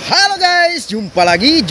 Halo guys, jumpa lagi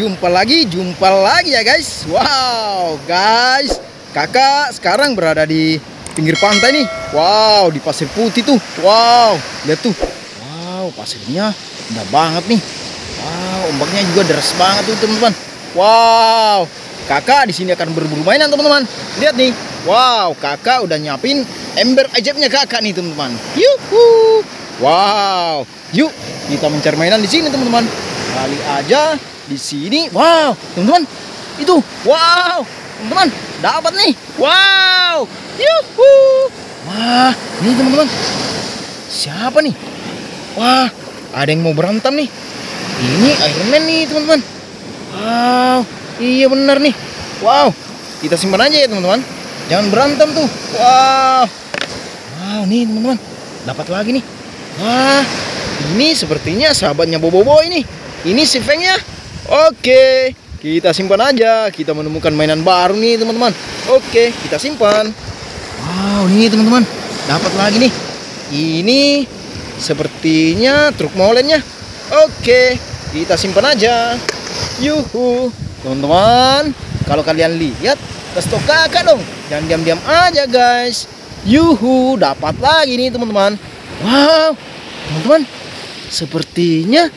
ya guys. Wow guys, kakak sekarang berada di pinggir pantai nih. Wow, di pasir putih tuh. Wow, lihat tuh. Wow, pasirnya indah banget nih. Wow, ombaknya juga deras banget tuh teman-teman. Wow, kakak di sini akan berburu mainan teman-teman. Lihat nih. Wow, kakak udah nyiapin ember ajaibnya kakak nih teman-teman. Yuhu. Wow, yuk kita mencari mainan di sini teman-teman. Kali aja di sini. Wow, teman-teman, itu. Wow, teman-teman, dapat nih. Wow, yuhu. Wah, ini teman-teman. Siapa nih? Wah, ada yang mau berantem nih. Ini Iron Man nih teman-teman. Wow, iya benar nih. Wow, kita simpan aja ya teman-teman. Jangan berantem tuh. Wow, wow nih teman-teman. Dapat lagi nih. Wah, ini sepertinya sahabatnya Bobo ini. Ini si Fengnya. Oke, kita simpan aja. Kita menemukan mainan baru nih teman-teman. Oke, kita simpan. Wow, ini teman-teman. Dapat lagi nih. Ini sepertinya truk molennya. Oke, kita simpan aja. Yuhu, teman-teman. Kalau kalian lihat, kasih tau kakak dong. Jangan diam-diam aja guys. Yuhu, dapat lagi nih teman-teman. Wow, teman-teman, sepertinya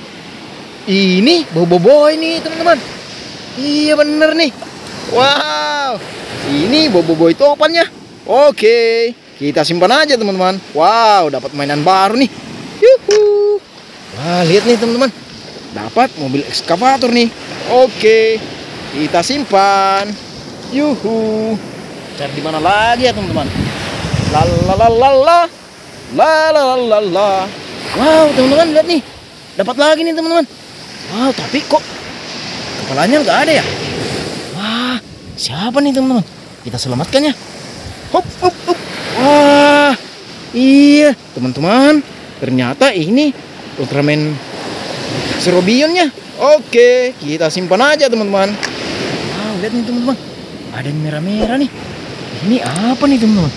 ini Bobo ini teman-teman. Iya bener nih. Wow, ini Bobo topannya. Oke, kita simpan aja teman-teman. Wow, dapat mainan baru nih. Yuhu. Wah, lihat nih teman-teman. Dapat mobil ekskavator nih. Oke, kita simpan. Yuhu. Cari di mana lagi ya teman-teman? Lalalala. La. Wow, teman-teman lihat nih. Dapat lagi nih teman-teman. Wow, tapi kok kepalanya nggak ada ya? Wah, siapa nih teman-teman? Kita selamatkan ya. Hop. Wah, iya teman-teman. Ternyata ini Ultraman Serobionnya. Oke, kita simpan aja teman-teman. Wow, lihat nih teman-teman. Ada yang merah-merah nih. Ini apa nih teman-teman?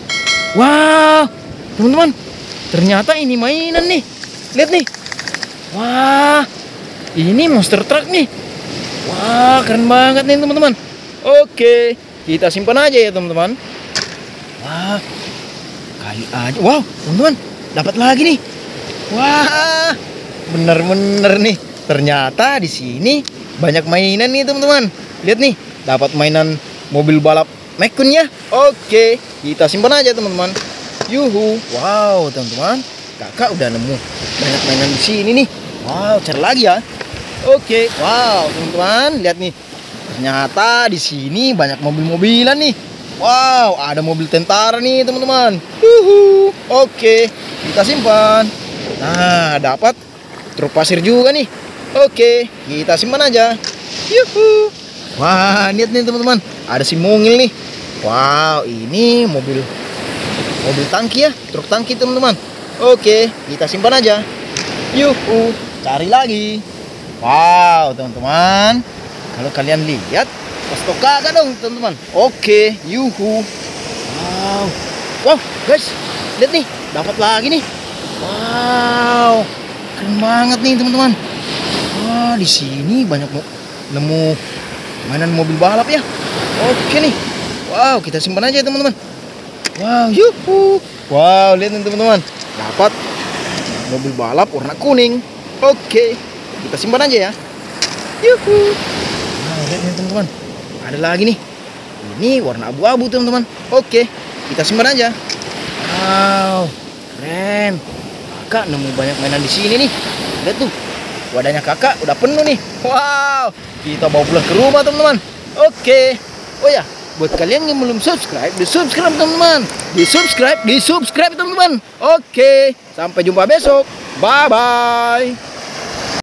Wow, teman-teman, ternyata ini mainan nih. Lihat nih. Wah, ini monster truck nih. Wah, keren banget nih teman-teman. Oke, kita simpan aja ya teman-teman. Wah, kali aja. Wow, teman-teman, dapat lagi nih. Wah, bener-bener nih. Ternyata di sini banyak mainan nih teman-teman. Lihat nih, dapat mainan mobil balap McQueen ya. Oke, kita simpan aja teman-teman. Yuhu, wow teman-teman, kakak udah nemu banyak mainan di sini nih. Wow, cari lagi ya. Oke, wow teman-teman, lihat nih. Ternyata di sini banyak mobil-mobilan nih. Wow, ada mobil tentara nih teman-teman. Yuhu, oke, kita simpan. Nah, dapat truk pasir juga nih. Oke, kita simpan aja. Yuhu. Wah, lihat nih teman-teman, ada si mungil nih. Wow, ini mobil tangki ya, truk tangki teman-teman. Oke, kita simpan aja. Yuhu, cari lagi. Wow, teman-teman, kalau kalian lihat, kasih tau kakak dong teman-teman. Oke, yuhu. Wow, guys, lihat nih, dapat lagi nih. Wow, keren banget nih teman-teman. Wah, di sini banyak nemu mainan mobil balap ya. Oke nih. Wow, kita simpan aja teman-teman. Wow, yuhu. Wow, lihat nih teman-teman. Dapat mobil balap warna kuning. Oke, kita simpan aja ya. Yuhu. Wow, lihat nih teman-teman. Ada lagi nih. Ini warna abu-abu teman-teman. Oke, kita simpan aja. Wow, keren. Kakak nemu banyak mainan di sini nih. Lihat tuh. Wadahnya kakak udah penuh nih. Wow, kita bawa pulang ke rumah teman-teman. Oke. Oh ya, buat kalian yang belum subscribe, di subscribe teman-teman. Di subscribe teman-teman. Oke, sampai jumpa besok. Bye bye.